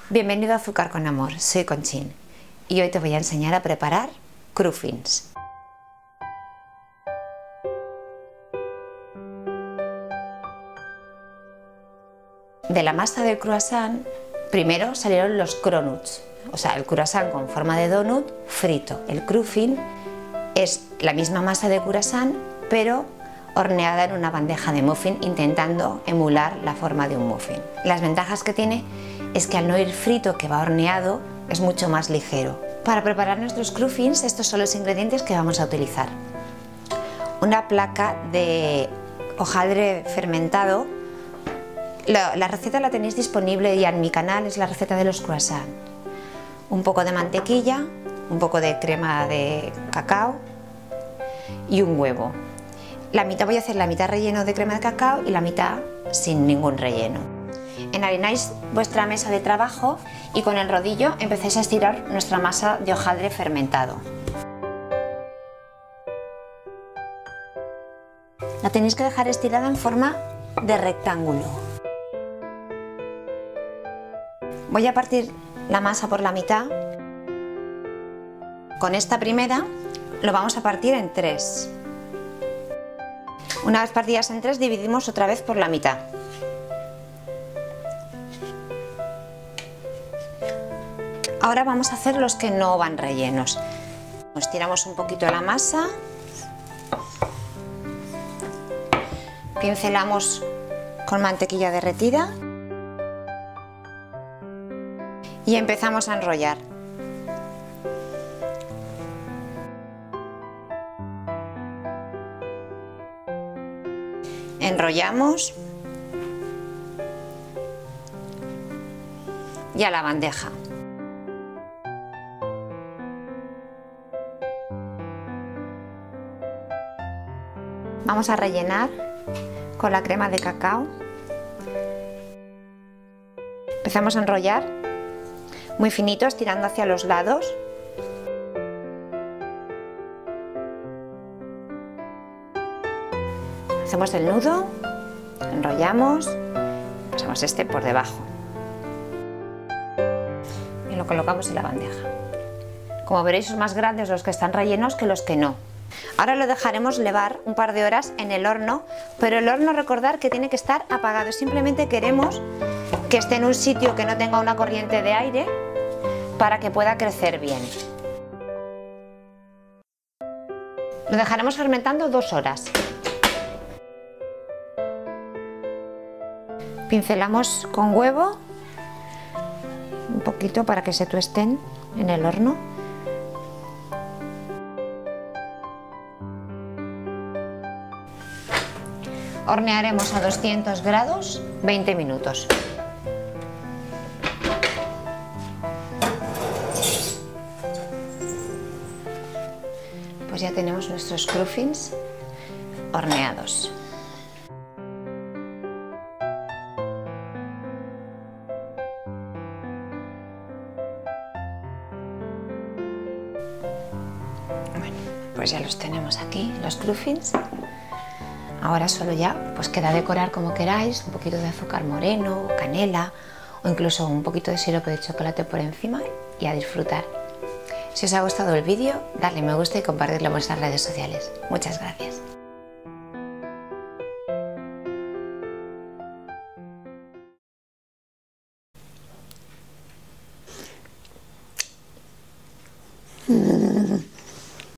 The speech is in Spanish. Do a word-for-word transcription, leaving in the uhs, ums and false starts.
Bienvenido a Azúcar con Amor, soy Conchín y hoy te voy a enseñar a preparar cruffins. De la masa del croissant, primero salieron los cronuts, o sea, el croissant con forma de donut frito. El cruffin es la misma masa de croissant, pero horneada en una bandeja de muffin, intentando emular la forma de un muffin. Las ventajas que tiene es que al no ir frito, que va horneado, es mucho más ligero. Para preparar nuestros cruffins, estos son los ingredientes que vamos a utilizar. Una placa de hojaldre fermentado. La, la receta la tenéis disponible ya en mi canal, es la receta de los croissants. Un poco de mantequilla, un poco de crema de cacao y un huevo. La mitad voy a hacer la mitad relleno de crema de cacao y la mitad sin ningún relleno. Enharináis vuestra mesa de trabajo y con el rodillo empezáis a estirar nuestra masa de hojaldre fermentado. La tenéis que dejar estirada en forma de rectángulo. Voy a partir la masa por la mitad. Con esta primera lo vamos a partir en tres. Una vez partidas en tres, dividimos otra vez por la mitad. Ahora vamos a hacer los que no van rellenos. Estiramos un poquito la masa, pincelamos con mantequilla derretida y empezamos a enrollar. Enrollamos y a la bandeja. Vamos a rellenar con la crema de cacao. Empezamos a enrollar muy finito, estirando hacia los lados. Hacemos el nudo, enrollamos, pasamos este por debajo y lo colocamos en la bandeja. Como veréis, son más grandes los que están rellenos que los que no. Ahora lo dejaremos levar un par de horas en el horno, pero el horno, recordar que tiene que estar apagado. Simplemente queremos que esté en un sitio que no tenga una corriente de aire para que pueda crecer bien. Lo dejaremos fermentando dos horas. Pincelamos con huevo un poquito para que se tuesten en el horno. Hornearemos a doscientos grados veinte minutos. Pues ya tenemos nuestros cruffins horneados. Bueno, pues ya los tenemos aquí, los cruffins. Ahora solo ya pues queda decorar como queráis, un poquito de azúcar moreno, canela o incluso un poquito de sirope de chocolate por encima y a disfrutar. Si os ha gustado el vídeo, dadle me gusta y compartirlo en vuestras redes sociales. Muchas gracias. Mm.